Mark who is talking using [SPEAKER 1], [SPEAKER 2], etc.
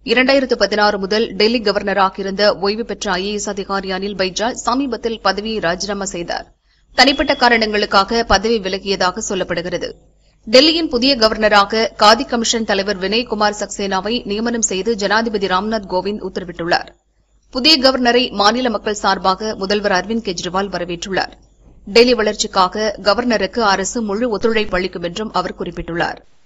[SPEAKER 1] 2016 முதல் டெல்லி கவர்னராக இருந்த ஓய்வு பெற்ற ஐஏஎஸ் அதிகாரி அனில் பைஜால் சமீபத்தில் பதவியை ராஜினாமா செய்தார். தனிப்பட்ட காரணங்களுக்காக பதவி விலகியதாக சொல்லப்படுகிறது. டெல்லியின் புதிய கவர்னராக காதி கமிஷன் தலைவர் வினாய்குமார்சக்சேனாவை நியமனம் செய்து ஜனாதிபதி ராம்நாத் கோவிந்த் உத்தரவிட்டுள்ளார். புதிய கவர்னரை மாநில மக்கள் சார்பாக முதல்வர் அரவிந்த் கெஜ்ரிவால் வரவேற்றுள்ளார். டெல்லி வளர்ச்சிக்காக கவர்னருக்கு அரசு முழு ஒத்துழைப்பு அளிக்கும் என்றும் அவர் குறிப்பிட்டுள்ளார்.